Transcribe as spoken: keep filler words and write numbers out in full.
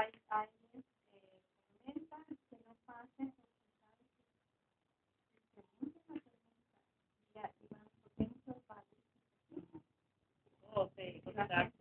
hay, hay eh, tormentas que no pasen porque sabes que se mucha tormenta y, y van propensos a Oh, sí, la porque gente